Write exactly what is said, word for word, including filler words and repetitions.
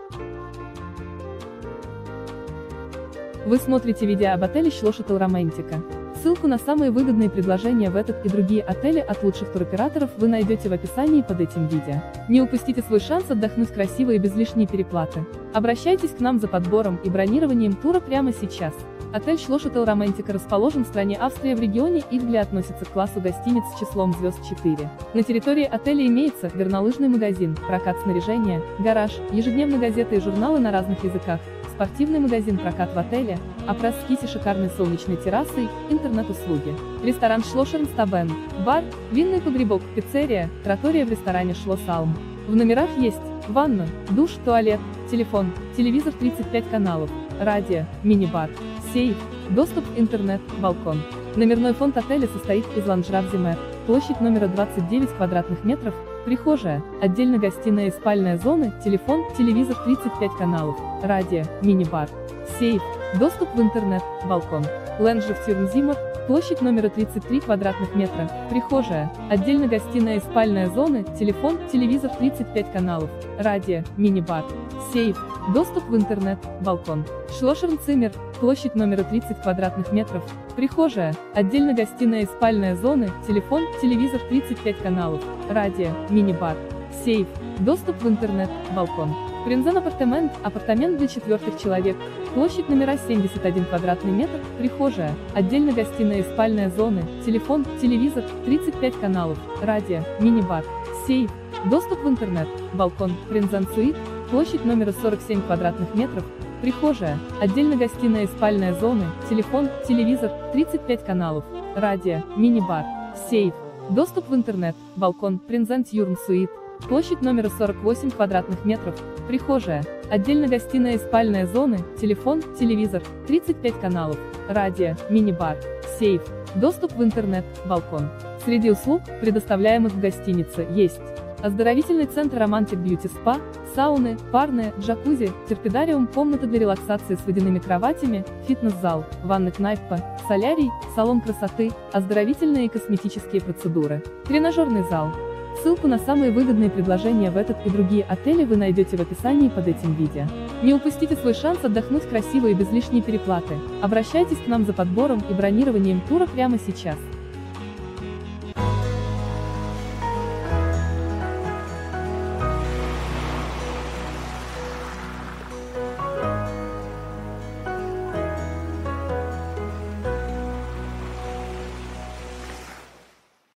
Вы смотрите видео об отеле Schloss Romantica. Ссылку на самые выгодные предложения в этот и другие отели от лучших туроператоров вы найдете в описании под этим видео. Не упустите свой шанс отдохнуть красиво и без лишней переплаты. Обращайтесь к нам за подбором и бронированием тура прямо сейчас. Отель Schloss Romantica расположен в стране Австрия в регионе Идгли, относится к классу гостиниц с числом звезд четыре. На территории отеля имеется горнолыжный магазин, прокат снаряжения, гараж, ежедневные газеты и журналы на разных языках, спортивный магазин, прокат в отеле, опресс скити, шикарной солнечной террасой, интернет-услуги, ресторан Schloss Ставен, бар, винный погребок, пиццерия, тротория в ресторане Schloss Alm. В номерах есть ванна, душ, туалет, телефон, телевизор тридцать пять каналов, радио, мини-бар, сейф, доступ в интернет, балкон. Номерной фонд отеля состоит из ланжера в Зимер, площадь номера двадцать девять квадратных метров, прихожая, отдельно гостиная и спальная зоны, телефон, телевизор тридцать пять каналов, радио, мини-бар, сейф, доступ в интернет, балкон. Лэнжер в Тюрнзимер, площадь номера тридцать три квадратных метра, прихожая, отдельно гостиная и спальная зоны, телефон, телевизор тридцать пять каналов, радио, мини-бар, сейф, доступ в интернет, балкон. Шлошернциммер, площадь номера тридцать квадратных метров, прихожая, отдельно гостиная и спальная зоны, телефон, телевизор тридцать пять каналов, радио, мини-бар, сейф, доступ в интернет, балкон. Принзен апартамент, апартамент для четвертых человек, площадь номера семьдесят один квадратный метр, прихожая, отдельно гостиная и спальная зоны, телефон, телевизор, тридцать пять каналов, радио, мини-бар, сейф, доступ в интернет, балкон. Принзен суит, площадь номера сорок семь квадратных метров, прихожая, отдельно гостиная и спальная зоны, телефон, телевизор, тридцать пять каналов, радио, мини-бар, сейф, доступ в интернет, балкон. Принзен Тюрн суит, площадь номера сорок восемь квадратных метров, прихожая, отдельно гостиная и спальная зоны, телефон, телевизор, тридцать пять каналов, радио, мини-бар, сейф, доступ в интернет, балкон. Среди услуг, предоставляемых в гостинице, есть оздоровительный центр Romantic Beauty Spa, сауны, парные, джакузи, терпидариум, комната для релаксации с водяными кроватями, фитнес-зал, ванна-кнайпа, солярий, салон красоты, оздоровительные и косметические процедуры, тренажерный зал. Ссылку на самые выгодные предложения в этот и другие отели вы найдете в описании под этим видео. Не упустите свой шанс отдохнуть красиво и без лишней переплаты. Обращайтесь к нам за подбором и бронированием тура прямо сейчас.